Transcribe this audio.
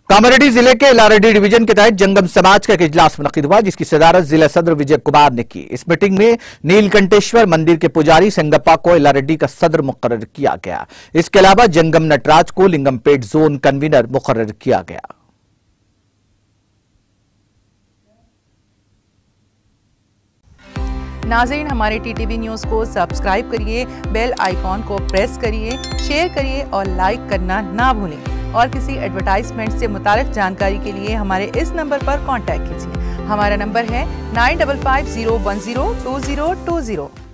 कामारेड्डी जिले के लारेड्डी डिवीजन के तहत जंगम समाज का एक इजलास मुनक्किद हुआ, जिसकी सदारत जिला सदर विजय कुमार ने की। इस मीटिंग में नीलकंठेश्वर मंदिर के पुजारी संगप्पा को लारेड्डी का सदर मुकर्रर किया गया। इसके अलावा जंगम नटराज को लिंगमपेट जोन कन्वीनर मुकर्रर किया गया। नाज़रीन, हमारे टीटीवी न्यूज़ को सब्सक्राइब करिए, बेल आइकॉन को प्रेस करिए, शेयर करिए और लाइक करना ना भूलें। और किसी एडवर्टाइजमेंट से मुताल्लिक जानकारी के लिए हमारे इस नंबर पर कांटेक्ट कीजिए। हमारा नंबर है 9550102020।